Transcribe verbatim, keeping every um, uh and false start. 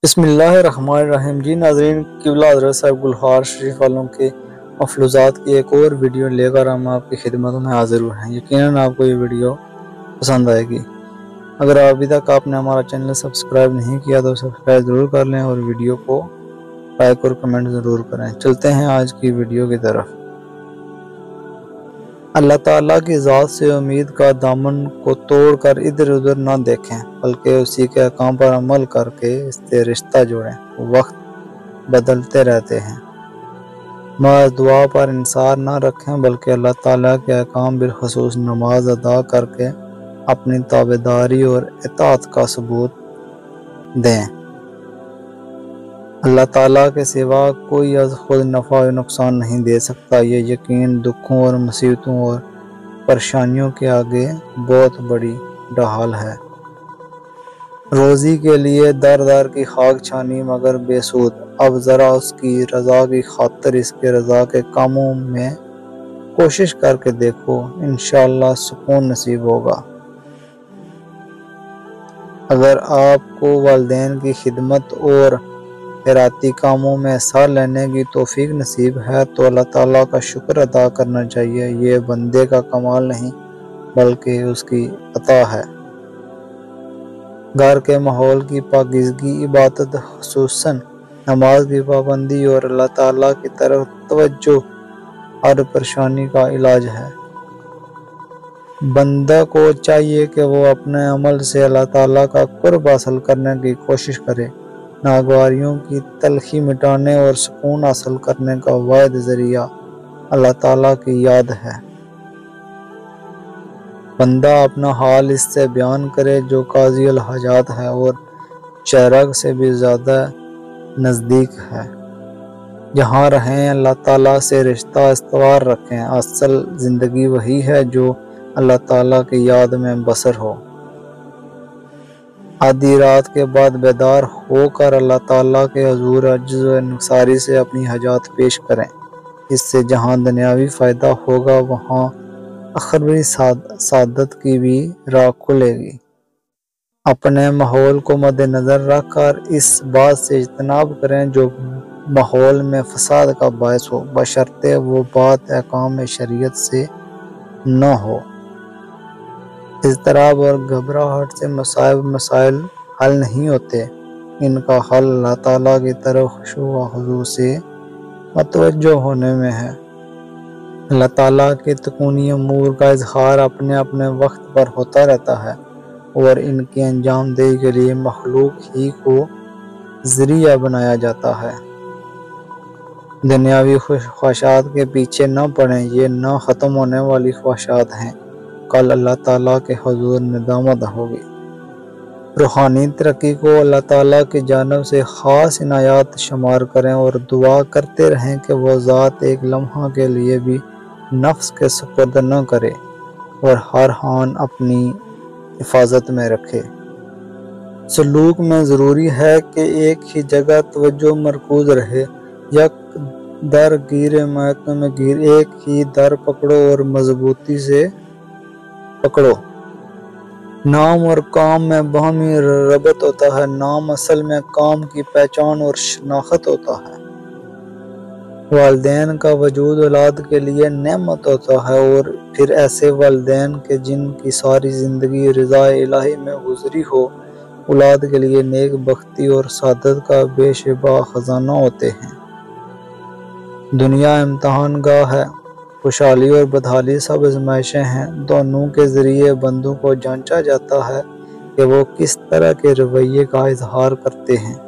بسم اللہ الرحمن الرحیم۔ جی ناظرین، قبلہ حضرت صاحب گلہار شریف والوں کے مفلوظات کی ایک اور ویڈیو لے کر ہم آپ کی خدمت میں حاضر ہوئے ہیں۔ یقیناً آپ کو یہ ویڈیو پسند آئے گی۔ اگر ابھی تک آپ نے ہمارا چینل سبسکرائب نہیں کیا تو سبسکرائب ضرور کر لیں اور ویڈیو کو لائک اور کمنٹ ضرور کریں۔ چلتے ہیں آج کی ویڈیو کی طرف۔ اللہ تعالیٰ کی ذات سے امید کا دامن کو توڑ کر ادھر ادھر نہ دیکھیں، بلکہ اسی کے احکام پر عمل کر کے اس سے رشتہ جوڑیں۔ وقت بدلتے رہتے ہیں، محض دعا پر انحصار نہ رکھیں، بلکہ اللہ تعالیٰ کے احکام بالخصوص نماز ادا کر کے اپنی تابعداری اور اطاعت کا ثبوت دیں۔ اللہ تعالیٰ کے سوا کوئی از خود نفع و نقصان نہیں دے سکتا۔ یہ یقین دکھوں اور مصیبتوں اور پریشانیوں کے آگے بہت بڑی ڈھال ہے۔ روزی کے لیے در در کی خاک چھانی مگر بے سود۔ اب ذرا اس کی رضا کی خاطر اس کے رضا کے کاموں میں کوشش کر کے دیکھو، انشاءاللہ سکون نصیب ہوگا۔ اگر آپ کو والدین کی خدمت اور خیراتی کاموں میں حصہ لینے کی توفیق نصیب ہے تو اللہ تعالیٰ کا شکر ادا کرنا چاہیے۔ یہ بندے کا کمال نہیں بلکہ اس کی عطا ہے۔ گھر کے ماحول کی پاکیزگی، عبادت خصوصاً نماز کی پابندی اور اللہ تعالیٰ کی طرف توجہ ہر پریشانی کا علاج ہے۔ بندہ کو چاہیے کہ وہ اپنے عمل سے اللہ تعالیٰ کا قرب حاصل کرنے کی کوشش کرے۔ ناگواریوں کی تلخی مٹانے اور سکون حاصل کرنے کا واحد ذریعہ اللہ تعالیٰ کی یاد ہے۔ بندہ اپنا حال اس سے بیان کرے جو قاضی الحاجات ہے اور چراغ سے بھی زیادہ نزدیک ہے۔ جہاں رہیں اللہ تعالیٰ سے رشتہ استوار رکھیں۔ اصل زندگی وہی ہے جو اللہ تعالیٰ کی یاد میں بسر ہو۔ آدھی رات کے بعد بیدار ہو کر اللہ تعالیٰ کے حضور عجز و انکساری سے اپنی حاجات پیش کریں۔ اس سے جہاں دنیاوی فائدہ ہوگا وہاں اخروی سعادت کی بھی راہ کھلے گی۔ اپنے ماحول کو مد نظر رکھ کر اس بات سے اجتناب کریں جو ماحول میں فساد کا باعث ہو، بشرطے وہ بات احکام شریعت سے نہ ہو۔ اضطراب اور گھبراہٹ سے مصائب مسائل حل نہیں ہوتے، ان کا حل اللہ تعالیٰ کی طرف خشوع و خضوع سے متوجہ ہونے میں ہے۔ اللہ تعالیٰ کے تکونی امور کا اظہار اپنے اپنے وقت پر ہوتا رہتا ہے اور ان کی انجام دہی کے لیے مخلوق ہی کو ذریعہ بنایا جاتا ہے۔ دنیاوی خواہشات کے پیچھے نہ پڑیں، یہ نہ ختم ہونے والی خواہشات ہیں، کل اللہ تعالیٰ کے حضور ندامت ہوگی۔ روحانی ترقی کو اللہ تعالیٰ کی جانب سے خاص عنایات شمار کریں اور دعا کرتے رہیں کہ وہ ذات ایک لمحہ کے لیے بھی نفس کے سپرد نہ کرے اور ہر آن اپنی حفاظت میں رکھے۔ سلوک میں ضروری ہے کہ ایک ہی جگہ توجہ مرکوز رہے، یک در گیر محکم میں گیر، ایک ہی در پکڑو اور مضبوطی سے پکڑو۔ نام اور کام میں باہمی ربط ہوتا ہے۔ نام اصل میں کام کی پہچان اور شناخت ہوتا ہے۔ والدین کا وجود اولاد کے لیے نعمت ہوتا ہے اور پھر ایسے والدین کے جن کی ساری زندگی رضا الہی میں گزری ہو، اولاد کے لیے نیک بختی اور سعادت کا بے شبہ خزانہ ہوتے ہیں۔ دنیا امتحان گاہ ہے، خوشحالی اور بدحالی سب آزمائشیں ہیں۔ دونوں کے ذریعے بندوں کو جانچا جاتا ہے کہ وہ کس طرح کے رویے کا اظہار کرتے ہیں۔